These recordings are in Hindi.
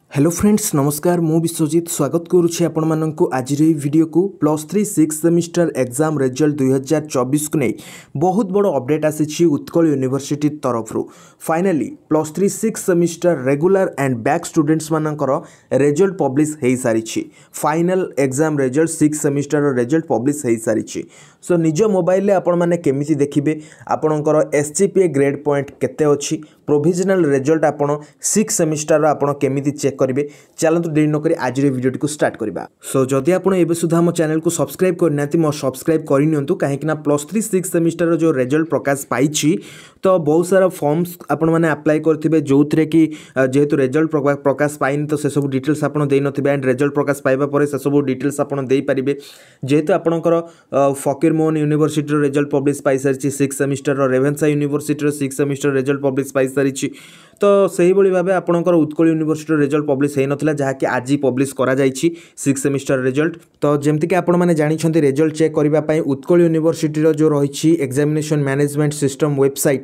हेलो फ्रेंड्स नमस्कार मु विश्वजित स्वागत करुच्छे आपण मानक आज वीडियो को +3 सिक्स सेमिस्टर एग्जाम रिजल्ट 2024 को नहीं बहुत बड़ अपडेट आसी उत्कल यूनिवर्सिटी तरफ finally +3 six semester regular and back students मानकर रिजल्ट पब्लिश हो सारी final exam result six semester result publish हो सारी सो निज मोबाइल आपण मैंने केमिति देखिबे आपणकर एसजीपीए ग्रेड पॉइंट केते अछि प्रोविजनल रिजल्ट आपण सिक्स सेमिस्टर आपण केमिति चेक करेंगे चलते देरी नक आज वीडियो को स्टार्ट करवा सो जदि आप सुधा मो चैनल को सब्सक्राइब करना मो सब्सक्राइब करनी कहीं +3 सिक्स सेमिस्टर जो रिजल्ट प्रकाश पाई तो बहुत सारा फॉर्म्स आपण मैंने अप्लाई करेंगे जो थे कि जेहेतु रिजल्ट प्रकाश पाइन तो से सब डिटेल्स आप नथिबे एंड रिजल्ट प्रकाश पाइबा पर से सब डिटेल्स आप पारे जेहेतु आपणकर Fakir Mohan university result publish पाई सारी six semester Ravenshaw university six semester result publish पाई सारी तो सही भाव आपणकर उत्कल यूनिवर्सिटी रिजल्ट पब्लिश हो नाला जहाँकि आज पब्लिश करा जायछि सिक्स सेमिस्टर रिजल्ट तो जमती आपण मैंने जानते रिजल्ट चेक करने उत्कल यूनिवर्सिटी जो रही examination management system website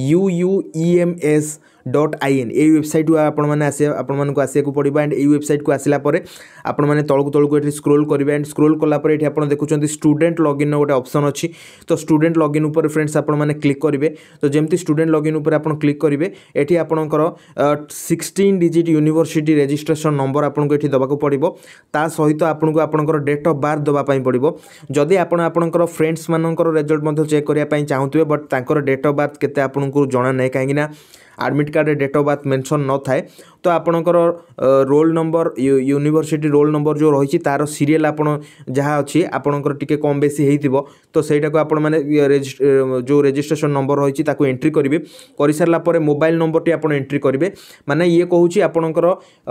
uuems.in ये वेबसाइट आपको आसिया पड़ो एंड ये वेबसाइट को आसला आपण मैंने तलक तलक ये स्क्रोल करेंगे एंड स्क्रोल कलापर ये आप देखुं स्टूडेंट लॉगिन गोटे ऑप्शन अच्छी तो स्टूडेंट लॉगिन उपर फ्रेंड्स आपण मैंने क्लिक करेंगे तो जमती स्टूडेंट लॉगिन उपर आप क्लिक करेंगे ये आपणकर 16 डिजिट यूनिवर्सिटी रजिस्ट्रेशन नंबर आपको ये देवाक पड़ो ता सहित आपको आपणकर डेट ऑफ बर्थ देवाई पड़ो जदि आपणकर फ्रेंड्स मानकर रिजल्ट चेक करने चाहूे बट तांकर डेट ऑफ बर्थ केते आपको जना ना कहीं admit card date of birth mention न थाए तो आपणकर roll number university roll number जो रही तार सीरियल आप जहाँ अच्छी आपणकर टिके कम बेसी हो तो सहीटा को आपण मैंने जो रजिस्ट्रेशन नंबर रही एंट्री करेंगे कर सारापर मोबाइल नंबर टी आप एंट्री करेंगे माने ये कहूँ आपणकर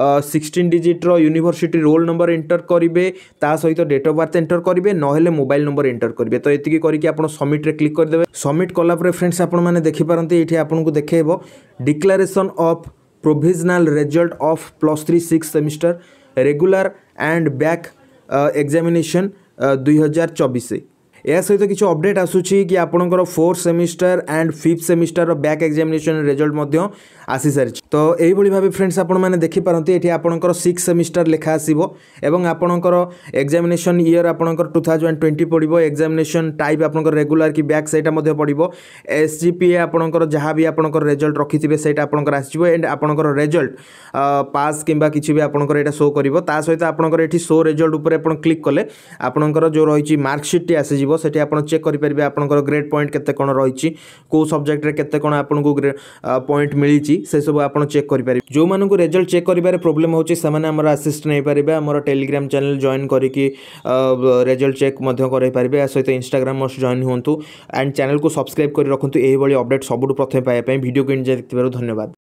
16 digit university roll number enter करेंगे ता सहित डेट ऑफ बर्थ एंटर करेंगे ना मोबाइल नंबर एंटर करेंगे तो ये करके आप सबमिट रे क्लिक करदे सबमिट कलापर फ्रेंड्स आपण मैंने देखिपारती ये आपको देखेब declaration of provisional result of +3 six semester regular and back examination 2024 या सहित किसी अपडेट आसूची कि आपणकर 4 semester and 5th semester back examination result आसी सारी तो यही भाव फ्रेंड्स आपण मैंने देखिपारती ये आपणकर 6 सेमिस्टर लेखा आसो एवं आपणकर एग्जामिनेशन ईयर आपणकर 2020 पड़ो एग्जामिनेशन टाइप आपणकर रेगुलर कि बैक सेटा पड़ो एसजीपीए आपणकर जहाँ भी आपणकर रिजल्ट रखिथे सेटा आपणकर आसीबो एंड आपणकर रिजल्ट पास किंबा किछि भी आपणकर एटा शो करिवो ता सहित आपणकर एठी शो रिजल्ट ऊपर आपण क्लिक कले आपणकर जो रही मार्कशीट टी आसी सेठी आपण चेक करि परिबे आपणकर ग्रेड पॉइंट केते कोन रही को सब्जेक्ट रे केते कोन आपनको पॉइंट मिली से सब आप चेक करेंगे जो मानक रिजल्ट चेक कर प्रोब्लेम होची समाने हमर असिस्ट नहीं पारे हमर टेलीग्राम चैनल जॉइन करके रिजल्ट चेक कर पारे सहित इंस्टाग्राम मस्ट जॉइन हूँ एंड चैनल को सब्सक्राइब कर रखु यही अपडेट सबुठ प्रथम पाइबा वीडियो को देखिबारु धन्यवाद।